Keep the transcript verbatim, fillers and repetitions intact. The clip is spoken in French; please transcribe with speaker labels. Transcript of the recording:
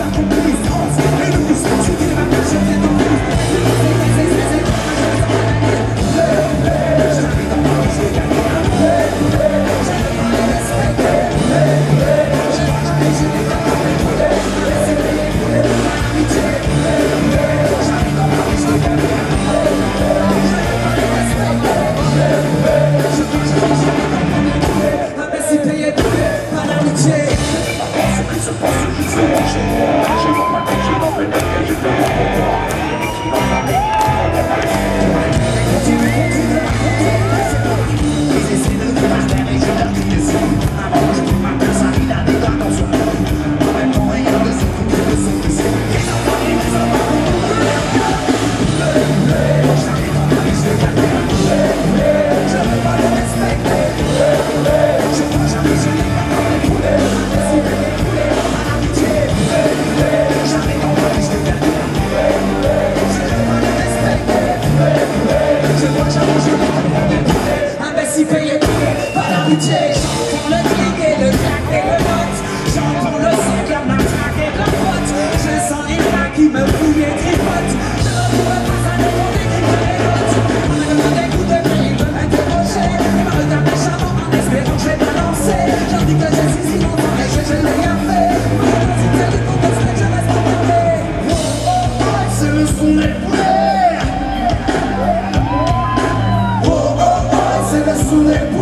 Speaker 1: J'entends le clic et le clac et le note. J'entends le son, la matraque et la pote. Je sens une main qui me fouille et tripote. Je ne pourrais pas ça demander qui me révolte. On me demande des coups de pied, il veut m'interroger. Il me regarde méchamment en espérant que je vais balancer. J'en dis que je suis si longtemps et que je n'ai rien fait. Si tu as du contexte, je reste en parler. Oh oh oh, c'est le son des poulets. Oh oh oh, c'est le son des poulets.